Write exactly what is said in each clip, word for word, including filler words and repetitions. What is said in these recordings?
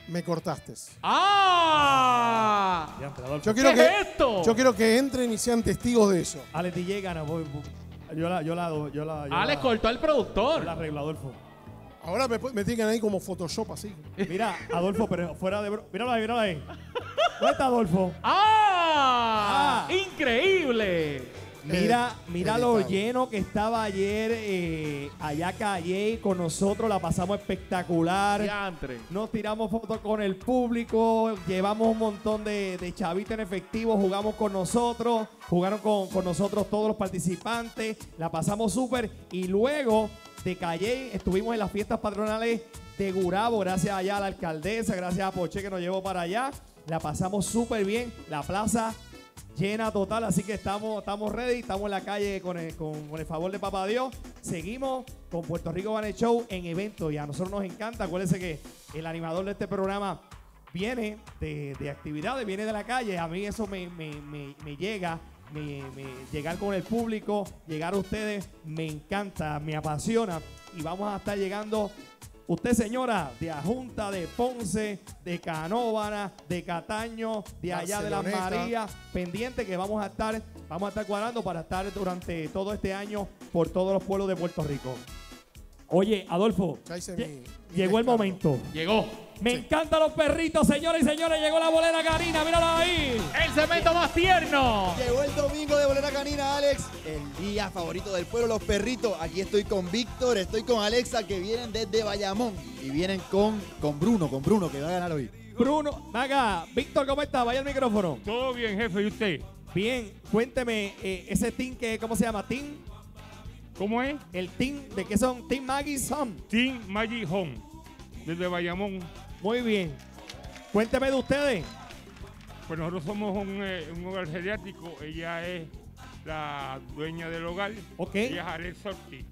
me cortaste. ¡Ah! Diantre, Adolfo. Yo quiero ¿Qué que, es esto? Yo quiero que entren y sean testigos de eso. Alex D J gana. voy- voy- Yo la, yo la, yo la, yo Alex la, cortó al yo la productor. arreglo, Adolfo. Ahora me, me tienen ahí como Photoshop así. Mira, Adolfo, pero fuera de bro. Míralo ahí, míralo ahí. ¿Dónde está Adolfo? ¡Ah! Ah. ¡Increíble! Mira, mira lo editado. lleno que estaba ayer eh, allá Calle con nosotros, la pasamos espectacular. Diantre. Nos tiramos fotos con el público, llevamos un montón de, de chavitos en efectivo, jugamos con nosotros, jugaron con, con nosotros todos los participantes, la pasamos súper y luego de Calle estuvimos en las fiestas patronales de Gurabo, gracias allá a la alcaldesa, gracias a Poche que nos llevó para allá, la pasamos súper bien, la plaza llena total, así que estamos, estamos ready, estamos en la calle con el, con, con el favor de Papá Dios. Seguimos con Puerto Rico Bane Show en eventos y a nosotros nos encanta. Acuérdense que el animador de este programa viene de, de actividades, viene de la calle. A mí eso me, me, me, me llega, me, me- llegar con el público, llegar a ustedes, me encanta, me apasiona y vamos a estar llegando. Usted, señora, de Ajunta, de Ponce, de Canóvana, de Cataño, de allá de Las Barceloneta. Marías, pendiente que vamos a estar, vamos a estar cuadrando para estar durante todo este año por todos los pueblos de Puerto Rico. Oye, Adolfo, Ya hice lle- mi- mi llegó el descargo. momento. Llegó. Me encantan los perritos, señores y señores. Llegó la bolera Karina, míralo ahí. El cemento más tierno. Llegó el domingo de Bolera Canina, Alex. El día favorito del pueblo, los perritos. Aquí estoy con Víctor, estoy con Alexa, que vienen desde Bayamón. Y vienen con, con Bruno, con Bruno, que va a ganar hoy. Bruno, acá, Víctor, ¿cómo está? Vaya el micrófono. Todo bien, jefe, ¿y usted? Bien, cuénteme, eh, ese team que, ¿cómo se llama? Team, ¿Cómo es? el team, ¿de qué son? Team Maggie Son. Team Magic Home, desde Bayamón. Muy bien. Cuénteme de ustedes. Pues nosotros somos un, eh, un hogar geriátrico. Ella es la dueña del hogar. Ok. Ella es Alexa Ortiz.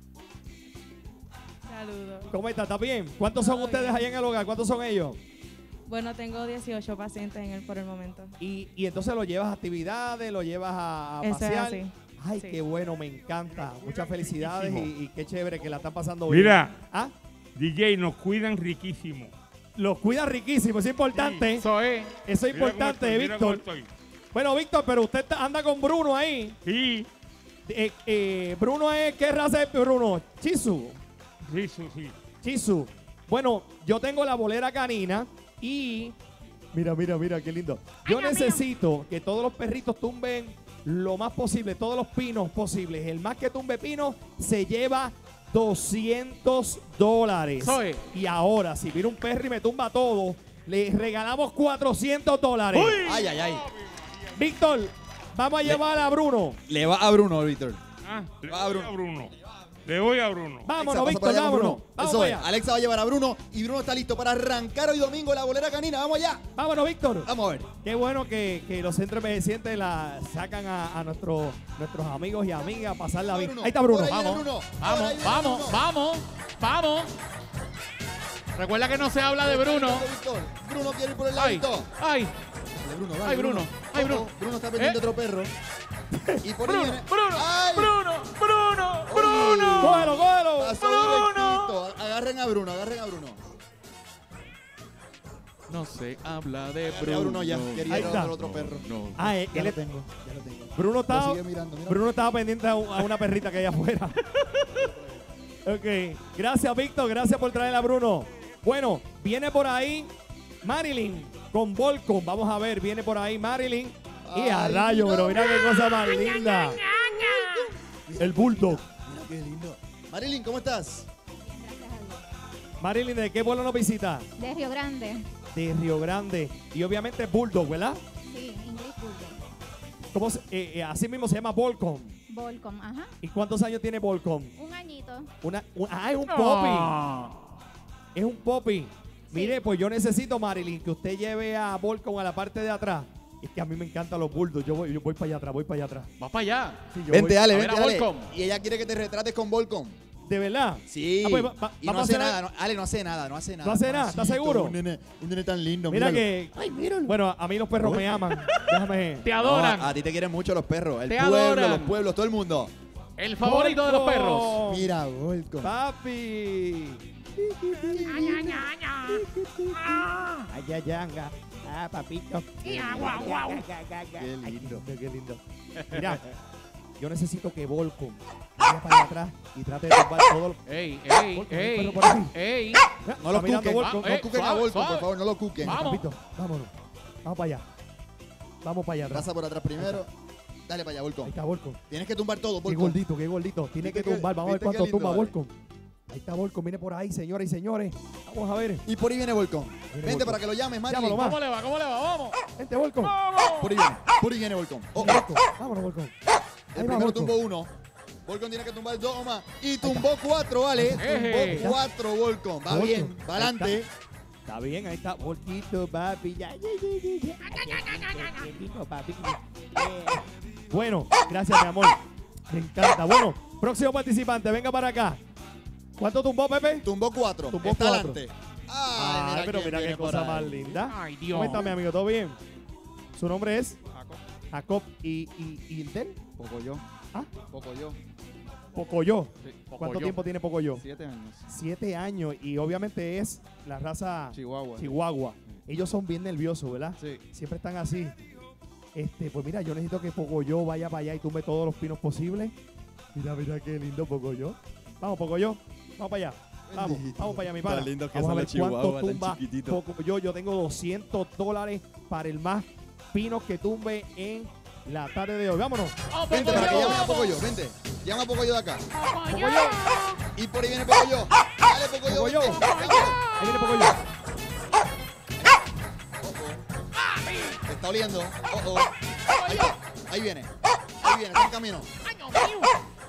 Saludos. ¿Cómo está? ¿Está bien? ¿Cuántos son Todo ustedes bien. allá en el hogar? ¿Cuántos son ellos? Bueno, tengo dieciocho pacientes en el por el momento. Y, y entonces lo llevas a actividades, lo llevas a, a Eso es pasear. así. Ay, Sí. qué bueno, me encanta. Muchas felicidades y, y qué chévere que la están pasando bien. Mira, ¿Ah? D J, nos cuidan riquísimo. Los cuida riquísimo, es importante. Eso es. Eso es Mira cómo importante, estoy, mira cómo Víctor. estoy. Bueno, Víctor, pero usted está- anda con Bruno ahí. Sí, Eh, eh, Bruno es, ¿qué raza es Bruno? Chisu. sí, sí, sí. Chisu. Bueno, yo tengo la bolera canina y... Mira, mira, mira, qué lindo. Yo necesito que todos los perritos tumben lo más posible, todos los pinos posibles. El más que tumbe pino se lleva doscientos dólares. Eso es. Y ahora, si viene un perro y me tumba todo, le regalamos cuatrocientos dólares. Ay, ay, ay. Víctor, vamos a llevar a Bruno. Le va a Bruno, Víctor. Ah, le Va, voy Bruno. a Bruno. Le voy a Bruno. Vámonos, Alexa, pasa Víctor, para allá con vámonos. Bruno. Vamos Eso para es. allá. Alexa va a llevar a Bruno y Bruno está listo para arrancar hoy domingo la Bolera Canina. ¡Vamos allá! Vámonos, Víctor. Vamos a ver. Qué bueno que, que los centros envejecientes la sacan a, a nuestros, nuestros amigos y amigas a pasarla bien. Bruno. Ahí está Bruno. Por ahí viene Vamos, Bruno. Por ahí vamos, viene vamos, Bruno. vamos, vamos. Recuerda que no se habla de Bruno. Víctor. Bruno quiere ir por el Ay, ladito. ay, Dale, Bruno, dale, Ay, Bruno. Ay, Bruno. Ojo, Bruno está pendiente Eh. de otro perro. Y por ahí Bruno, viene. Bruno, ¡Ay! Bruno, Bruno, Oye. Bruno. Cógelo, cógelo. Pasó Bruno. directito. Agarren a Bruno, agarren a Bruno. No se habla de Agarren a Bruno ya. Quería Ahí ir a está. otro, otro perro. No. Ah, él, Ya él lo es- tengo, ya lo tengo. Bruno Lo estaba, sigue mirando, mira. Bruno estaba pendiente a, un- a una perrita que hay afuera. Ok. Gracias, Víctor. Gracias por traer a Bruno. Bueno, viene por ahí Marilyn con Volcom. Vamos a ver, viene por ahí Marilyn. Y a Ay, rayo, mira. pero mira qué cosa más linda. El Bulldog. Mira qué lindo. Marilyn, ¿cómo estás? Marilyn, ¿de qué pueblo nos visita? De Río Grande. De Río Grande. Y obviamente Bulldog, ¿verdad? Sí, English Bulldog. ¿Cómo se- eh, eh, así mismo se llama Volcom. Volcom, ajá. ¿Y cuántos años tiene Volcom? Un añito. Una, un- ah, es un No. poppy. Es un poppy. Mire, pues yo necesito, Marilyn, que usted lleve a Volcom a la parte de atrás. Es que a mí me encantan los bulldogs. Yo voy, yo voy para allá atrás, voy para allá atrás. Vas para allá. Sí, yo Vente, voy- Ale, a ver vente, a Ale. Volcom. Y ella quiere que te retrates con Volcom. ¿De verdad? Sí. Ah, pues va- va- y no vamos a hace hacer- nada, no- Ale no hace nada, no hace nada. ¿No hace nada? ¿Estás Pobrecito, seguro? Un nene, un nene tan lindo. Mira míralo. que... Ay, míralo. Bueno, a mí los perros me aman. Déjame... Te No, adoran. a, a ti te quieren mucho los perros. El Te pueblo, adoran. los pueblos, todo el mundo. El favorito de los perros. Volcom. Mira, Volcom. Papi. Ay, ay, yanga. Ah, papito. Qué lindo. Qué lindo. Mira, yo necesito que Volcom vaya para allá atrás y trate de tumbar todo lo... Ey, ey, Volcom, ey, pero por ahí. ey. No lo Está mirando cuquen, Volcom. Ah, eh. no cuquen a suave, Volcom, suave. por favor, no lo cuquen. Vamos. Papito, vámonos. Vamos para allá. Vamos para allá atrás. Pasa por atrás primero. Dale para allá, Ahí Volcom. está Volcom. Tienes que tumbar todo, Qué Volcom. gordito, qué gordito. Tiene que ¿Viste que- tumbar. Vamos a ver viste qué cuánto lindo, tumba vale? Volcom. Ahí está Volcom. Viene por ahí, señoras y señores. Vamos a ver. Y por ahí viene Volcom. Vente Volcom. para que lo llames, Marilyn. Llámalo, ¿Cómo le va? ¿Cómo le va? Vamos. Vente, Volcom. Por ahí viene, por ahí viene Volcom. Oh, Viene Volcom. Vámonos, Volcom. el Ahí va, primero Volcom. tumbó uno. Volcom tiene que tumbar dos o más. Y tumbó cuatro, ¿vale? Eje. Tumbó cuatro, Volcom. Va Volcom. bien, va Ahí adelante. Está bien, ahí está. Volquito, papi. Ya, ya, ya, ya, ya. Qué rico, papi. Eh. Bueno, gracias, mi amor. Me encanta. Bueno, próximo participante, venga para acá. ¿Cuánto tumbó, Pepe? Tumbó cuatro. Tumbó Está cuatro. adelante. Ay, Ay, pero mira qué quién viene cosa por más ahí. linda. Ay, Dios. ¿Cómo está, mi amigo? ¿Todo bien? Su nombre es Jacob y, y, y el del Poco yo. ¿Ah? Poco yo. Pocoyo. Sí. ¿Cuánto tiempo tiene Pocoyo? Siete años. Siete años y obviamente es la raza Chihuahua. Chihuahua. Ellos son bien nerviosos, ¿verdad? Sí. Siempre están así. Este, pues mira, yo necesito que Pocoyo vaya para allá y tumbe todos los pinos posibles. Mira, mira qué lindo Pocoyo. Vamos, Pocoyo. Vamos para allá. Vamos, Bendito. vamos para allá, mi pana. Tan lindos que Vamos a son ver los chihuahuas, cuánto tan tumba chiquititos. Pocoyo. Yo tengo doscientos dólares para el más pinos que tumbe en la tarde de hoy. Vámonos. Vamos, Vente para que Pocoyo, llamen a vamos. Pocoyo. Vente. Llama a Pocoyo de acá. Pocoyo. Y por ahí viene Pocoyo. Dale, Pocoyo. Pocoyo. vente. Vamos. Ahí viene Pocoyo. Te está oliendo. Oh, oh. Ahí está. Ahí viene. Ahí viene. Está en camino. Ay, Dios mío.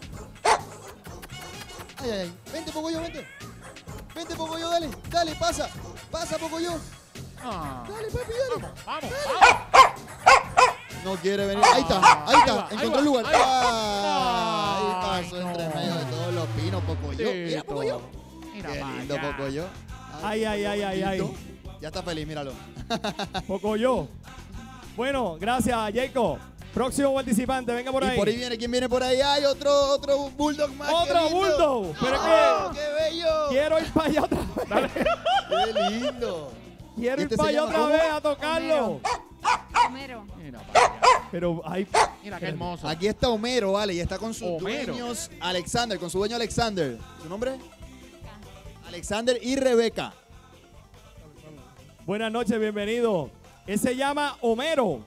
Ay, ay, ay. Vente, Pocoyo, vente. Vente, Pocoyo, dale. Dale, pasa. Pasa, Pocoyo. Ah. Dale, papi, dale. Vamos, vamos. No quiere venir. Ahí está. Ahí Ahí está. va, ahí Encontró va, el lugar. ahí Ah, va. Ahí pasó Ay, entre no. medio de todos los pinos, Pocoyo. Mira, Tito. Pocoyo. Mira Qué para lindo, allá. Pocoyo. Ay, ay, ay, ay, ay. Tito. Ya está feliz, míralo. Pocoyo. Bueno, gracias, Jacob. Próximo participante, venga por Y ahí. por ahí viene, ¿quién viene por ahí? Hay otro, otro bulldog más. Otro qué lindo. bulldog. Pero es ¡Oh, que qué bello! quiero ir para allá otra vez. ¡Qué lindo! Quiero Este ir para se allá llama otra ¿cómo? vez a tocarlo. Homero. Mira para allá. Pero hay. Mira qué hermoso. Aquí está Homero, vale, y está con sus Homero. dueños Alexander, con su dueño Alexander. ¿Su nombre? Alexander y Rebeca. Buenas noches, bienvenido. Él se llama Homero.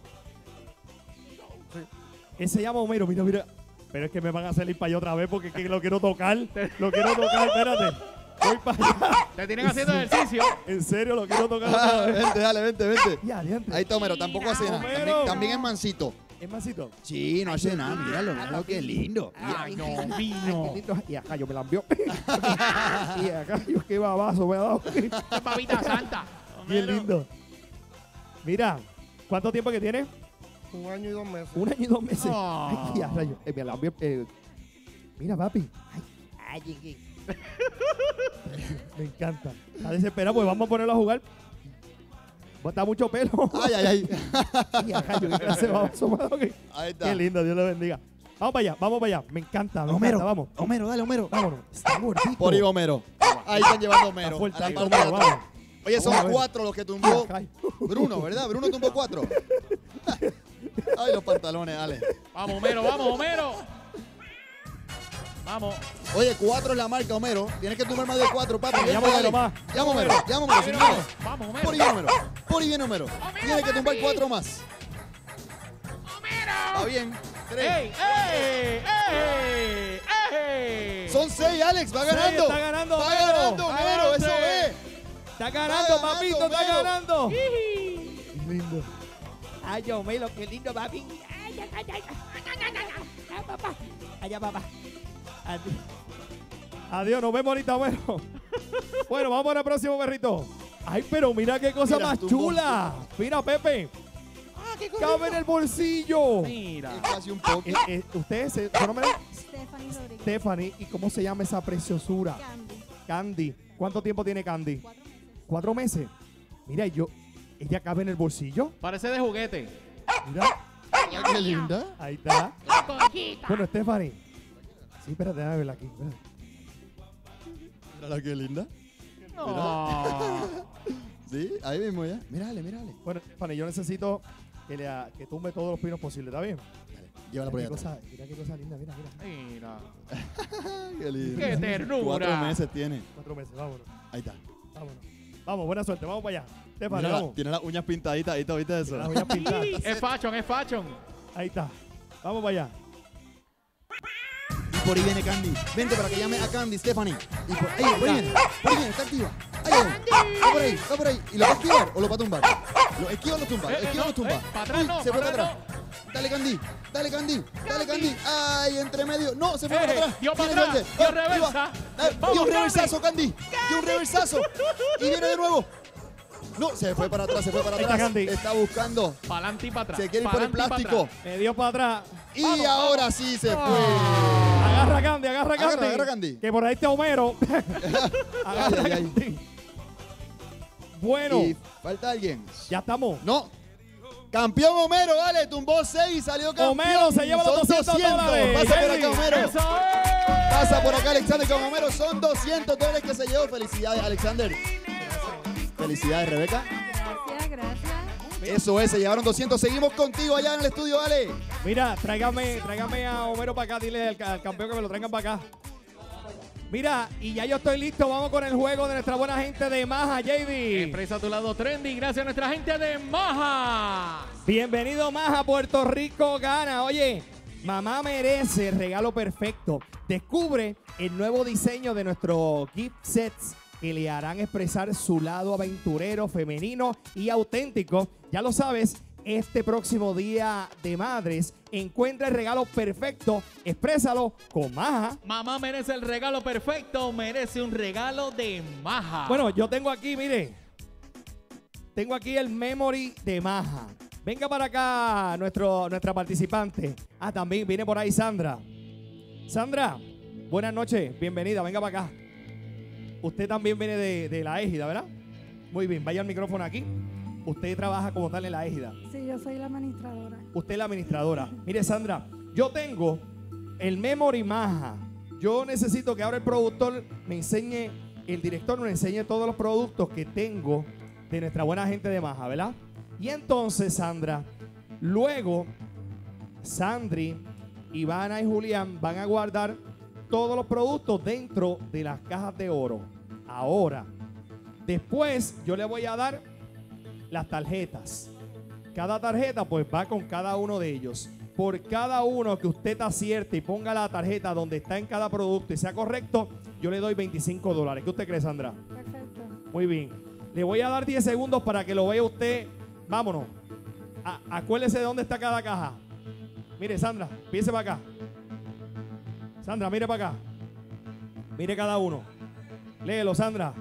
Él se llama Homero, mira, mira. Pero es que me van a salir para allá otra vez porque es que lo quiero tocar. Lo quiero tocar, espérate. Voy para allá. Te tienen haciendo ejercicio. En serio, lo quiero tocar Ah, otra vez. vente, dale, vente, vente. Ya, adiante. Ahí está Homero, tampoco hace nada. Homero. También, también es mansito. Es masito. Sí, no hace nada, míralo, míralo, qué lindo. Ay, no, Ay, vino. qué lindo. Y acá yo me la envió. Y acá yo qué babazo me ha dado. Qué babita santa. Bien lindo. Mira, ¿cuánto tiempo que tiene? Un año y dos meses. Un año y dos meses. Oh. Ay, a rayo. Eh, me la envió, eh, mira, papi. Ay, ay, ay, ay. Me encanta. Está desesperado, pues vamos a ponerlo a jugar. Bota mucho pelo. Ay, ay, ay. Ay, a rayo, qué clase de baboso me ha dado que- Ahí está. Qué lindo, Dios le bendiga. Vamos para allá, vamos para allá. Me encanta, me Homero, encanta, vamos. Homero, dale, Homero. Vámonos. Está gordito. Por ahí va Homero. Ahí están llevando a Homero. Está fuerte, a la ahí, parte Homero, de atrás. vamos. Oye, son Vamos a ver. cuatro los que tumbó Ay, Bruno, ¿verdad? Bruno tumbó cuatro. Ay, los pantalones, dale. Vamos, Homero, vamos, Homero. Vamos. Oye, cuatro es la marca, Homero. Tienes que tumbar más de cuatro, papi. Llama Ven, dale. Homero más. Llama a Homero, llama a Homero, sin miedo. Vamos, Por ahí Homero. viene Homero. Por ahí viene Homero. Tienes que tumbar cuatro más. Está bien. Tres. ¡Ey, ey, ey, ey! Son seis, Alex. Va Seis, ganando. está ganando Va Homero. ganando, Homero. Eso Adelante. es. Está ganando, Está papito, ganando, está Homero. ganando. Lindo. Ay, Homero, qué lindo, papi. Ay, ay, ay, ay. Ay, papá. Allá, papá. Adiós. Adiós, nos vemos ahorita, bueno. Bueno, vamos para el próximo perrito. Ay, pero mira qué cosa Mira, más tumbó. chula. Mira, Pepe. Cabe en el bolsillo. Mira. Es casi un poco. Eh, eh, usted, se, su nombre es Stephanie Rodríguez. Stephanie. ¿Y cómo se llama esa preciosura? Candy. Candy. ¿Cuánto tiempo tiene Candy? Cuatro meses. Cuatro meses. Mira, yo, ella cabe en el bolsillo. Parece de juguete. Mira, Ay, qué linda. ahí está. Bueno, Stephanie. Sí, espérate, déjame verla aquí. Espérate. Mírala qué linda. No. Sí, ahí mismo ya. Mírale, mírale. Bueno, Fanny, yo necesito que, le, ha- que tumbe todos los pinos posibles, ¿está bien? Dale, llévala por Mira allá. qué cosa, mira qué cosa linda, mira, mira. Mira. atrás. Qué lindo. ¡Qué ternura! Cuatro meses tiene. Cuatro meses, vámonos, Ahí está. vámonos. Vamos, buena suerte, vamos para allá. Estefan, Mira, vamos. tiene las uñas pintaditas ahí, ¿viste eso? Las uñas pintadas. Es fashion, es fashion. Ahí está. Vamos para allá. Y por ahí viene Candy. Vente para que llame a Candy, Stephanie. Y por ahí, por ahí viene. Por ahí viene, está activa. Ahí viene. Va por ahí, va por ahí. ¿Y lo va a esquivar o lo va a tumbar? ¿Lo esquiva o lo tumba? Eh, eh, ¿Esquiva o no, lo tumba? eh, para atrás Uy, no, se fue para para atrás atrás. Dale, Candy. Dale, Candy. Dale, Candy. Ay, entre medio. No, se fue Eh, para atrás. dio para Tiene atrás, suerte. dio Oh, ahí va. reversa. Dale, Vamos, dio un Candy. reversazo, Candy. Dio un reversazo. Y viene de nuevo. No, se fue para atrás, se fue para Ahí está atrás. Candy. Está buscando. Para adelante y para atrás. Se quiere ir por el pa'lante y pa' plástico. atrás. Me dio para atrás. Y Vamos, ahora vamos. sí se fue. Agarra a Candy, agarra a Candy. Agarra, agarra a Candy. Que por ahí está Homero. Agarra a Ay, ay, ay. Candy. Bueno, Y falta alguien. ya estamos. No. Campeón Homero, vale, tumbó seis y salió campeón. Homero se lleva los Son doscientos dólares. Pasa por Jerry. acá, Homero. ¡Eso es! Pasa por acá, Alexander, con Homero. Son doscientos dólares que se llevó. Felicidades, Alexander. Felicidades, Rebeca. Gracias, gracias. Eso es, se llevaron doscientos. Seguimos contigo allá en el estudio, vale. Mira, tráigame, tráigame a Homero para acá. Dile al, al campeón que me lo traigan para acá. Mira, y ya yo estoy listo. Vamos con el juego de nuestra buena gente de Maja, J D. Expresa tu lado trendy gracias a nuestra gente de Maja. Bienvenido Maja, Puerto Rico gana. Oye, mamá merece el regalo perfecto. Descubre el nuevo diseño de nuestros gift sets que le harán expresar su lado aventurero, femenino y auténtico. Ya lo sabes, este próximo Día de Madres encuentra el regalo perfecto. Exprésalo con Maja. Mamá merece el regalo perfecto, merece un regalo de Maja. Bueno, yo tengo aquí, mire, tengo aquí el memory de Maja. Venga para acá nuestro, nuestra participante. Ah, también viene por ahí Sandra. Sandra, buenas noches, bienvenida, venga para acá. Usted también viene de, de la égida, ¿verdad? Muy bien, vaya al micrófono aquí. Usted trabaja como tal en la égida. Sí, yo soy la administradora. Usted es la administradora. Mire, Sandra, yo tengo el memory Maja. Yo necesito que ahora el productor me enseñe, el director me enseñe todos los productos que tengo de nuestra buena gente de Maja, ¿verdad? Y entonces, Sandra, luego Sandri, Ivana y Julián van a guardar todos los productos dentro de las cajas de oro. Ahora, después yo le voy a dar las tarjetas. Cada tarjeta pues va con cada uno de ellos. Por cada uno que usted acierte y ponga la tarjeta donde está en cada producto y sea correcto, yo le doy veinticinco dólares. ¿Qué usted cree, Sandra? Perfecto. Muy bien. Le voy a dar diez segundos para que lo vea usted. Vámonos. A- acuérdese de dónde está cada caja. Mire, Sandra, piense para acá. Sandra, mire para acá. Mire cada uno. Léelo, Sandra.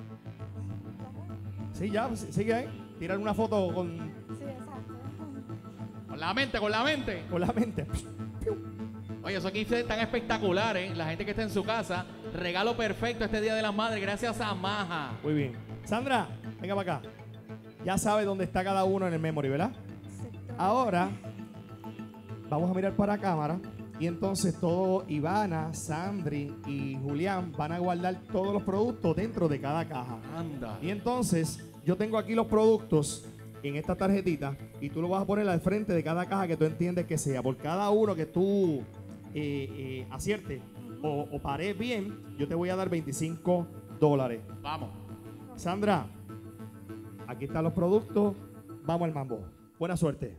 Sí, ya, pues, sigue ahí. Tirar una foto con, Sí, exacto. Con la mente, con la mente. con la mente. Oye, esos gifts están espectaculares. La gente que está en su casa, regalo perfecto este Día de las Madres gracias a Maja. Muy bien. Sandra, venga para acá. Ya sabe dónde está cada uno en el memory, ¿verdad? Sí, Ahora vamos a mirar para cámara y entonces todo Ivana, Sandri y Julián van a guardar todos los productos dentro de cada caja. Anda. Y entonces yo tengo aquí los productos en esta tarjetita y tú lo vas a poner al frente de cada caja que tú entiendes que sea. Por cada uno que tú eh, eh, aciertes o, o pares bien, yo te voy a dar veinticinco dólares. Vamos. Sandra, aquí están los productos. Vamos al mambo. Buena suerte.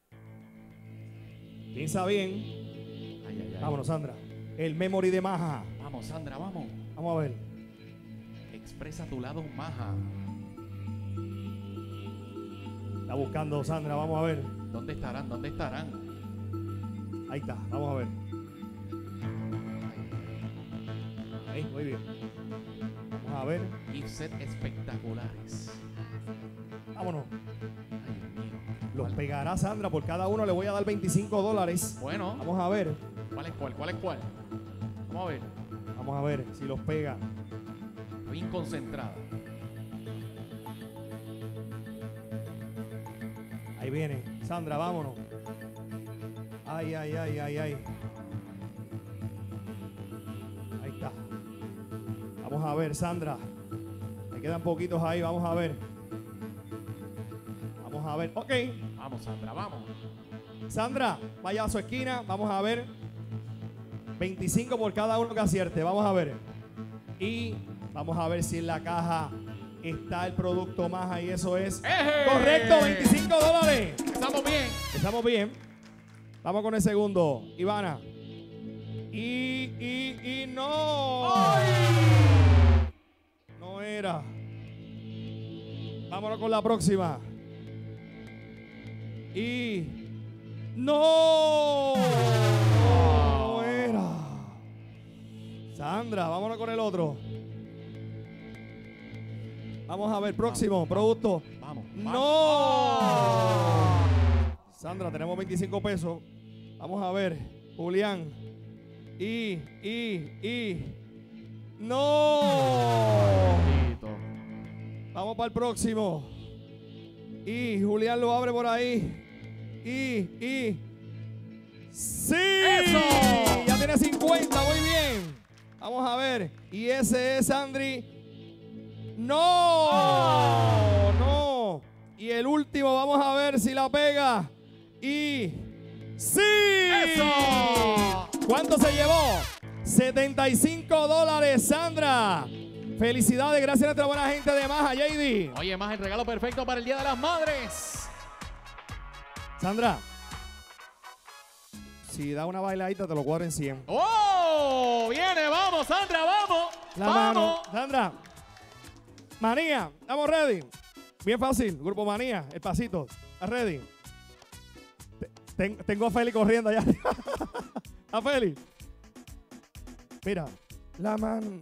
Piensa bien. Ay, ay, ay. Vámonos, Sandra. El memory de Maja. Vamos, Sandra, vamos. Vamos a ver. Expresa tu lado Maja. Está buscando Sandra. Vamos a ver. ¿Dónde estarán? ¿Dónde estarán? Ahí está. Vamos a ver. Ahí, muy bien. Vamos a ver. Gift set espectaculares. Vámonos. Ay, Dios mío. Los ¿Cuál? pegará Sandra. Por cada uno le voy a dar veinticinco dólares. Bueno, Vamos a ver. ¿cuál es cuál? ¿Cuál es cuál? Vamos a ver. Vamos a ver si los pega. Bien concentrada. Ahí viene. Sandra, vámonos. Ay, ay, ay, ay, ay. Ahí está. Vamos a ver, Sandra. Hay Quedan poquitos ahí, vamos a ver. Vamos a ver, ok. Vamos, Sandra, vamos. Sandra, vaya a su esquina, vamos a ver. veinticinco por cada uno que acierte, vamos a ver. Y vamos a ver si en la caja está el producto Maja y eso es ¡Eje! correcto, veinticinco dólares. Estamos bien. Estamos bien. Vamos con el segundo, Ivana. Y, y, y no. ¡Ay! No era. Vámonos con la próxima. Y no. No era. Sandra, vámonos con el otro. Vamos a ver, próximo, producto. Vamos. ¡No! Sandra, tenemos veinticinco pesos. Vamos a ver, Julián. Y, y, y. ¡No! Bendito. Vamos para el próximo. Y Julián lo abre por ahí. Y, y. ¡Sí! ¡Eso! Ya tiene cincuenta, muy bien. Vamos a ver. Y ese es Andri. ¡No! ¡No! Y el último, vamos a ver si la pega. Y. ¡Sí! ¡Eso! ¿Cuánto se llevó? setenta y cinco dólares, Sandra. Felicidades, gracias a nuestra buena gente de Maja, J D. Oye, más el regalo perfecto para el Día de las Madres. Sandra, si da una bailadita, te lo cuadro en cien. ¡Oh! Viene, vamos, Sandra, vamos. La vamos. mano. Sandra. Manía, estamos ready. Bien fácil, Grupo Manía, el pasito. ¿Estás ready? Ten- tengo a Feli corriendo allá. ¿A Feli? Mira. La mano.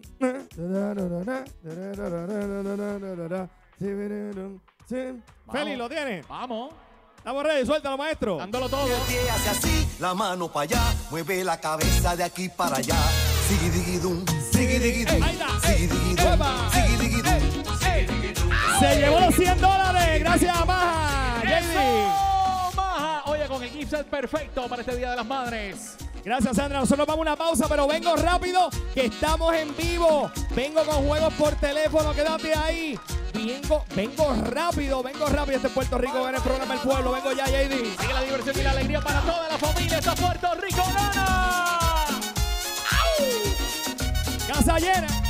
Feli, ¿lo tiene? Vamos. ¿Estamos ready? Suéltalo, maestro. Dándolo todo. El pie hace así, la mano para allá, mueve la cabeza de aquí para allá. Sigui digi dum, sigui digi dum, Ahí está. sigui digi dum, Uepa. sigui digi dum. Se llevó los cien dólares. Gracias a Maja. J D. ¡Eso, Maja! Oye, con el gift set perfecto para este Día de las Madres. Gracias, Sandra. Nosotros vamos a una pausa, pero vengo rápido, que estamos en vivo. Vengo con juegos por teléfono, quédate ahí. Vengo, vengo rápido, vengo rápido. Este es Puerto Rico, ven el programa El Pueblo. Vengo ya, J D. Sigue la diversión y la alegría para toda la familia. ¡Esta Puerto Rico gana! Casa llena.